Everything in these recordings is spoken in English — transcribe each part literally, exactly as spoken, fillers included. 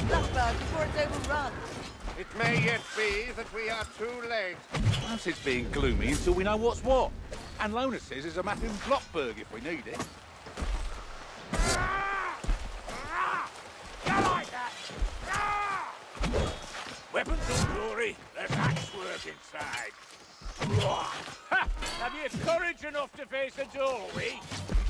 Blackbird before it's overrun. It may yet be that we are too late. Perhaps it's being gloomy until we know what's what. And Lona says there's a map in Blockburg if we need it. You like that? Weapons of glory, there's axe work inside. Ha! Have you courage enough to face a doorway?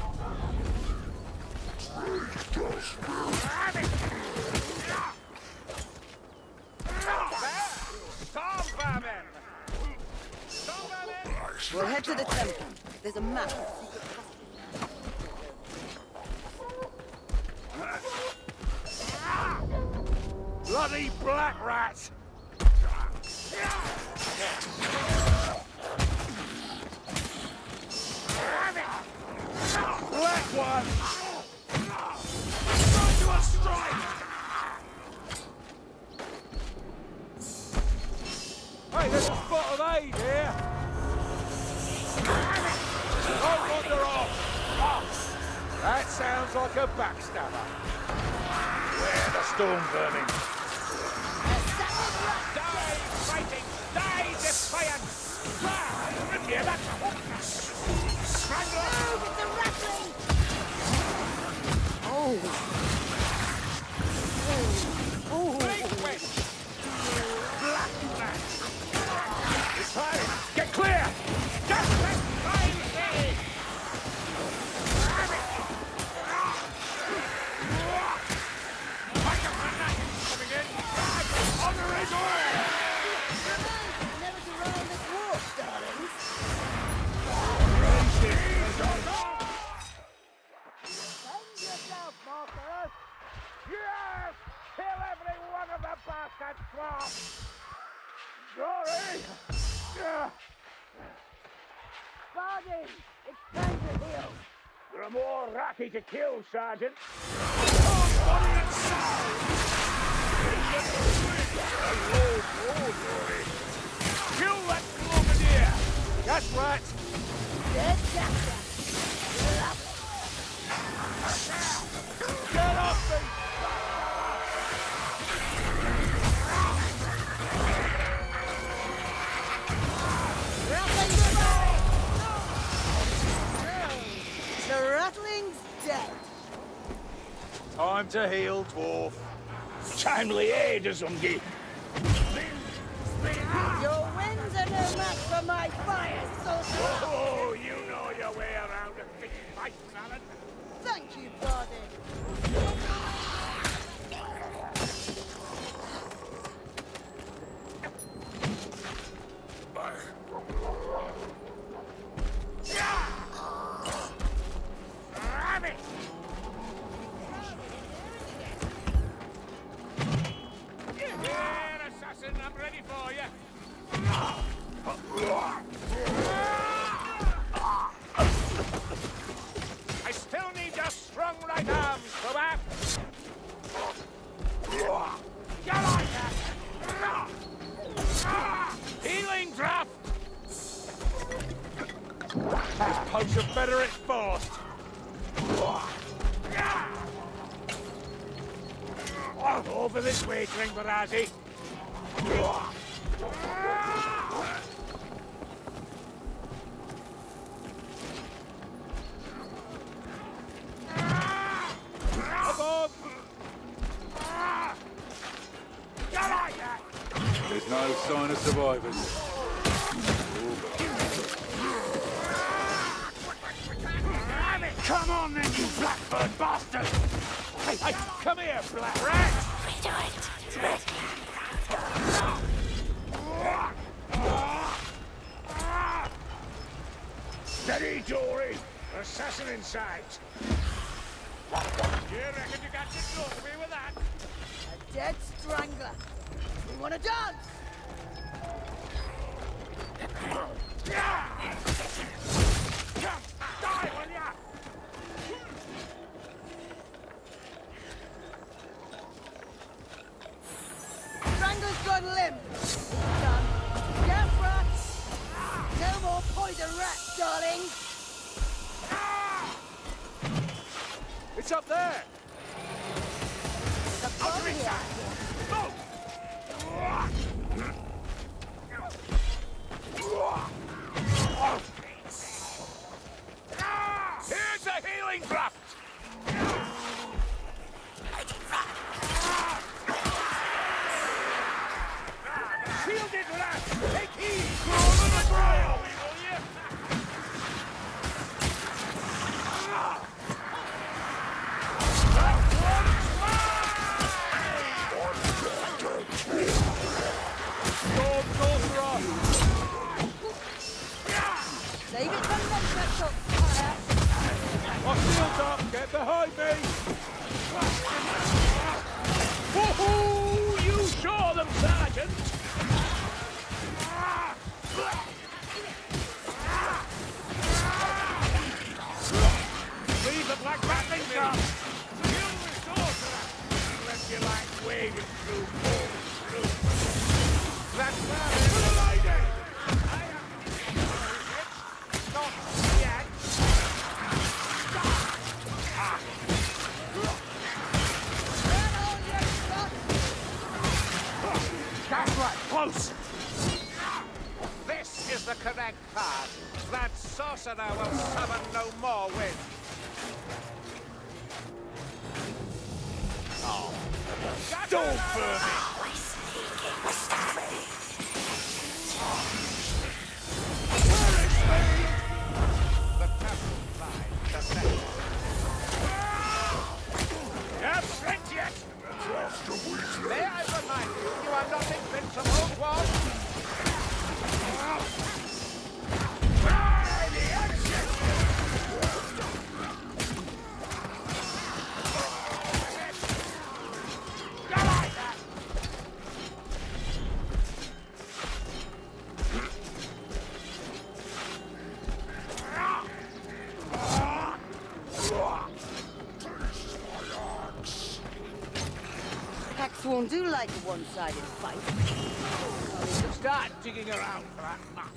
We'll head to the temple. There's a map. Bloody black rats! Black one! Go to a strike! Hey, there's a spot of aid here! Don't wander off! That sounds like a backstabber. Where the storm vermin? Die fighting! Die defiant! Ah, rip you that! Strangler! Oh, it's a rattling! Oh. Oh. Big witch! Black rat! It's time! Get clear! Just let time be! Like a grenade coming in! On the razor! Never to run on this walk, darlings. Defend yourself, Marcus! Yes! Kill every one of the bastard swamps! Glory! Yeah. Sergeant, it's time to heal. There are more ratty to kill, Sergeant. Oh, body and soul! Hello, Glory! Kill that Glomadier! That's right! Dead Jackson. Get off me! The rattling's dead. Time to heal, dwarf. Timely aid, Azungi. Your winds are no match for my fire, soldier. Oh, you know your way around a big fight, Alan. Thank you, Bardin. I'm ready for you. I still need your strong right arms, Cobab. You like that? Healing draft. This potion better at fast. Over this way, Tringbarazzi. Above! There's no sign of survivors. Come on then, you blackbird bastard! Hey, hey, come here, black rat! Steady, Dory! Assassin in sight! You reckon you got to talk to me with that? A dead strangler. You want to dance? Die, will ya? Strangler's gone limp. Done. Death rats. No more poison rats, darling. It's up there! The body here. close! This is the correct path. That sorcerer will summon no more wind. Oh. Don't burn me! The purple fly, the center. You're flint yet? May I remind you, you are not invincible, Dwarf. Hacksworn do like a one-sided fight. Start digging around for that map.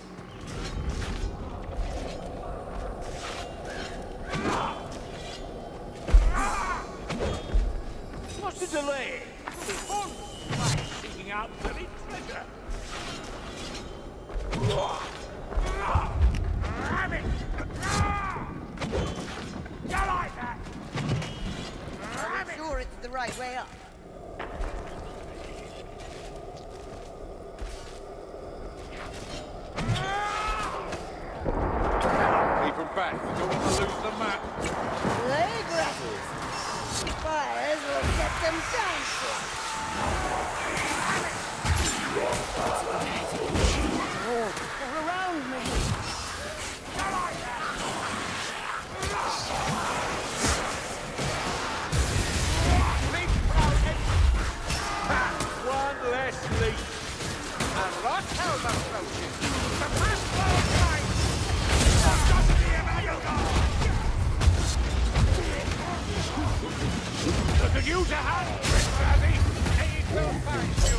What's the delay? It's fun. Like seeking out buried treasure. Ram it! You like that? I'm sure it's the right way up. Keep them back. We don't want to lose the map. Lay grasses. Fires will set them dancing. Oh, they're around me. One less leak. And Rothhelm approaches. The first blow line. I could use a hand, Razzie. He will find you.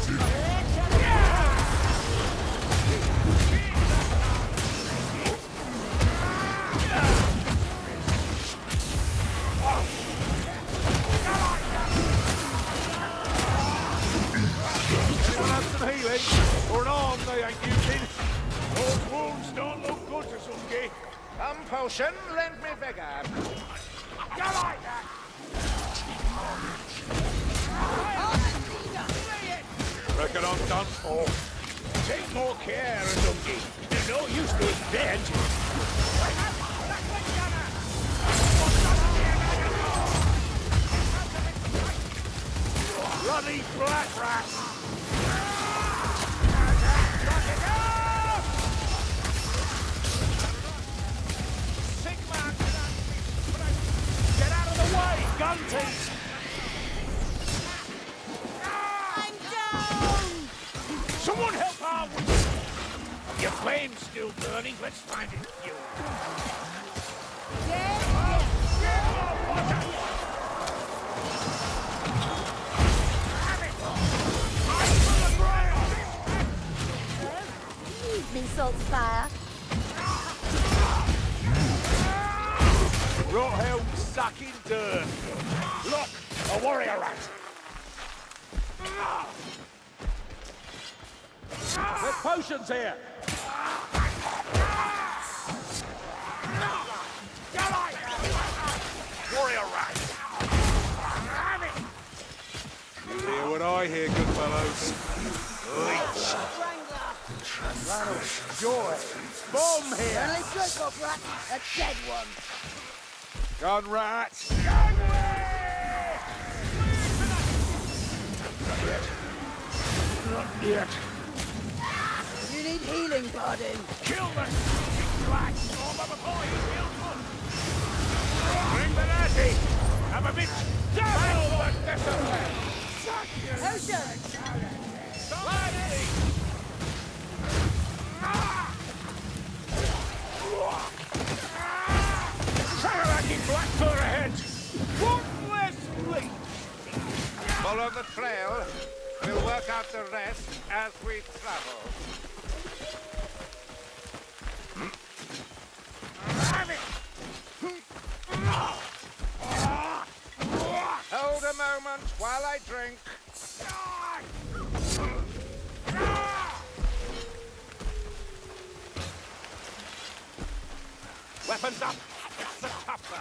Anyone have some healing? Or an arm they ain't using? Those wounds don't look good to some geek. Some potion, lend me vigor. You like that? Reckon I'm done for. Take more care, Azungi. They're no use to us dead. Bloody black rat! Sigma, Get out of the way, gun team! I'm down! Someone help our witch! Your flame's still burning. Let's find it fuel. Yeah? Leave me, Saltfire. Rothelm sucking dirt. Look, a warrior rat. There's potions here. Warrior rat. You hear what I hear, good fellows? Leech. Wrangler. Joy. Bomb here. Only strike off rat. A dead one. Gun rat. Not yet. You need healing, pardon. Kill the rat. Before he feels good. Bring the lassie. I'm a bit. Battle the discipline. Ocean! Lassie. Saraki Blackfur ahead! One less lead! follow the trail. We'll work out the rest as we travel. Hold a moment while I drink. Weapons up! It's the tougher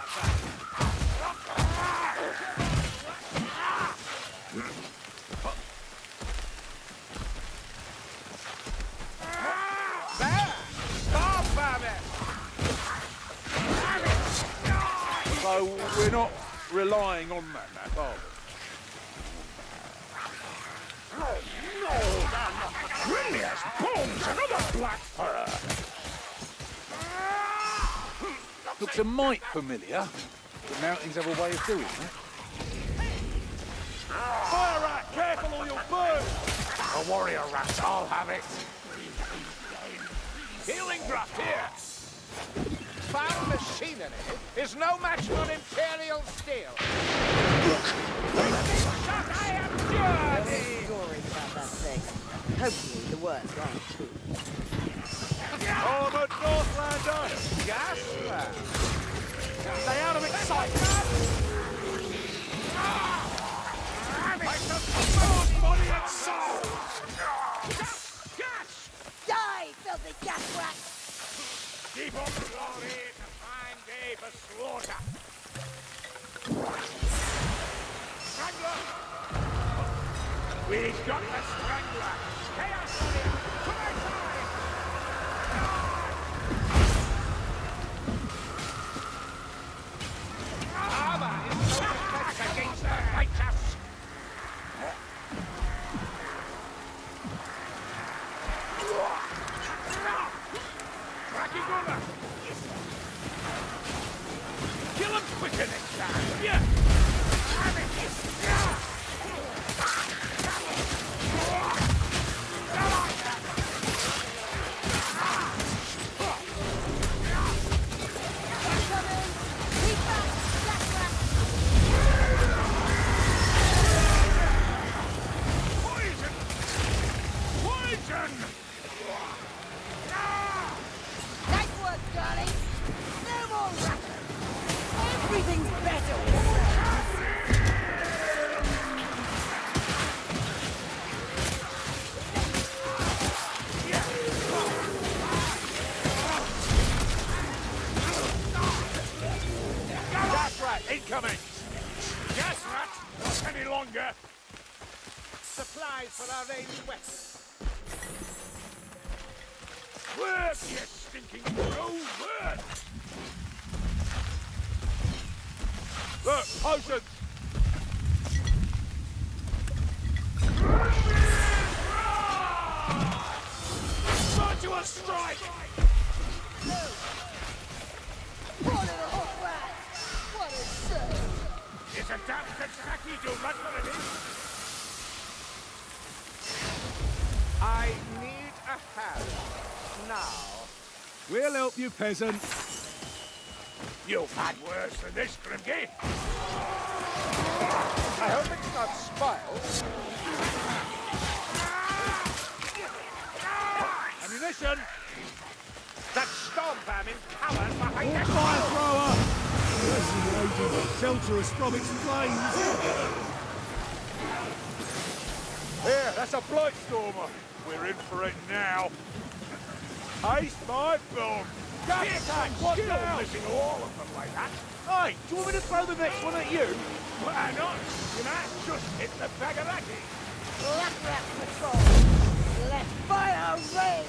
There! Stop, Babbitt! So we're not relying on that, that are we? Brilliant! Bones! Another black fur! Looks a mite familiar. The mountains have a way of doing that. Fire rat! Careful or you'll burn! A warrior rat, I'll have it! Healing draft here! Found machinery is no match for Imperial steel. I am dirty! Stories about that thing. Hopefully the worst aren't true. Armored Northlander! Gas lab. Stay out of its sight! I shall smell body and soul! Gas! Die, filthy gas rat! Keep on the glory, it's a fine day for slaughter! Strangler! We've got the Strangler! Chaos Warrior! To my side! Armor is no defense against the righteous. Cracky gunner! Kill him quicker next time! Yeah! Poison! Poison! Nice work, darling! No more rattling! Everything's better with that! Gas rat incoming! Gas rat! Not any longer! Supplies for our ranged weapons. Work, you stinking crow! Work! Look, potions! Start to a strike! Poor little hot rat! What a serve! It's a damn Kentucky, do not let it in! I need a hand. Now. We'll help you, peasant. You've had worse than this, Grimgate! I hope it's not spoiled. Ammunition! That storm vermin cowers behind All the fire shield. thrower! Mercy agent, shelter us from its flames! Here, that's a blight stormer. We're in for it now. Haste my film. Gas attack, watch out! Missing all of them like that. Hey, do you want me to throw the next one at you? Why not? You might just hit the Bagarati. Black rat patrol! Let fire rain!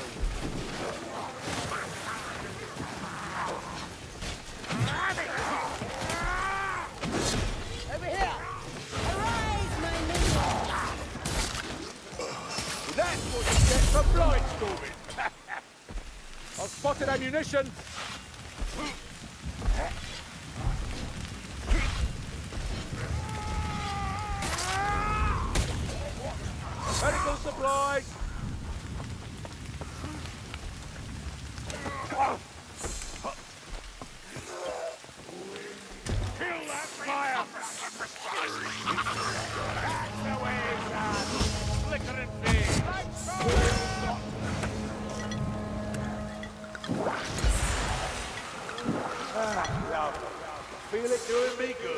Over here! Arise, my minions! That's what you get for blight storming. I've spotted ammunition. Medical supplies. Kill that fire! That's the way it's done! Flickering flame! Ah, lovely. Feel it doing me good.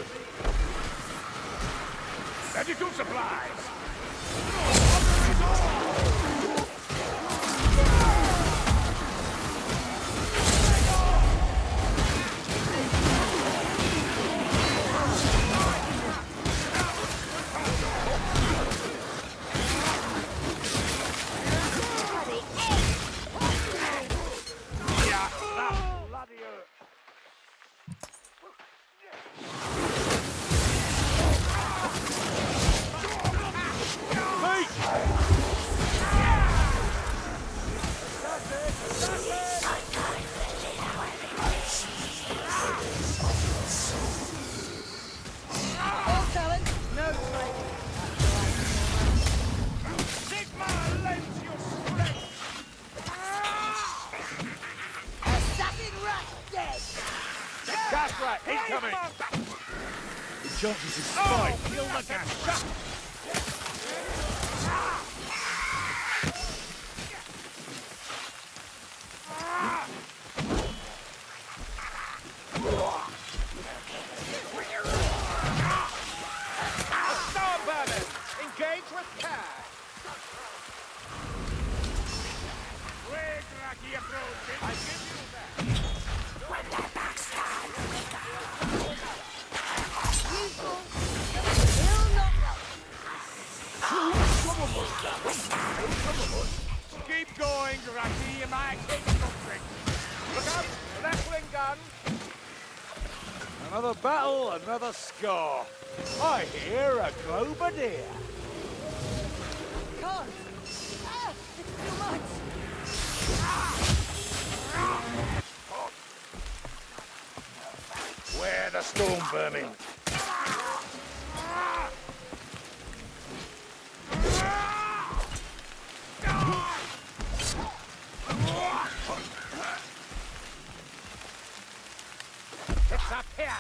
Medical supplies! chances of spite. Oh, kill the gas. Storm vermin! Engage with care! Quick, Rocky approaching. I give you that! Useful. Still not welcome. Keep going, Rocky. You might take something. Look out! Rattling gun! Another battle, another scar. I hear a Globadier. Can't. Ah, it's too much. Where the storm vermin? It's up here!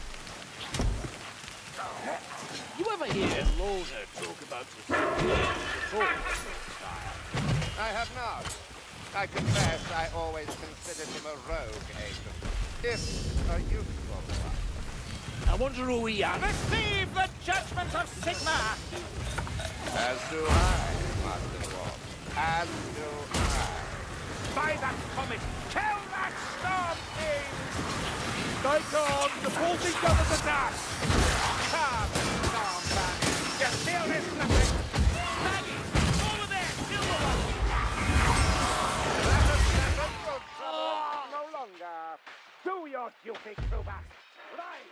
You ever hear Lorna talk about his performance style? I have not. I confess I always considered him a rogue agent. If a useful one. I wonder who we are. Receive the judgment of Sigma! As do I, Master Dwarf. As do I. By that comet, kill that storm king! Stay calm, the bolting governs the dash! Come, Stormbat! You feel this nothing! Maggie, over there, kill the one! Let us never good trouble no longer. Do your duty, Kruber! Right!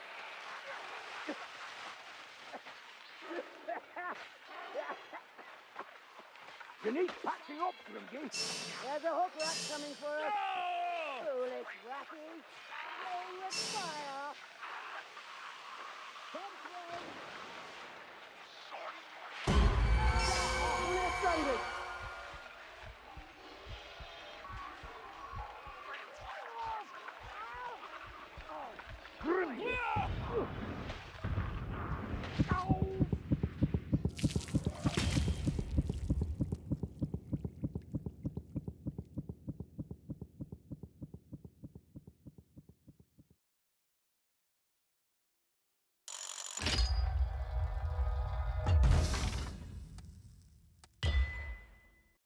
You need patching up, Grimgy. There's a hook rat coming for us. Oh! Foolish ratty. Playing with fire. Come through. Let's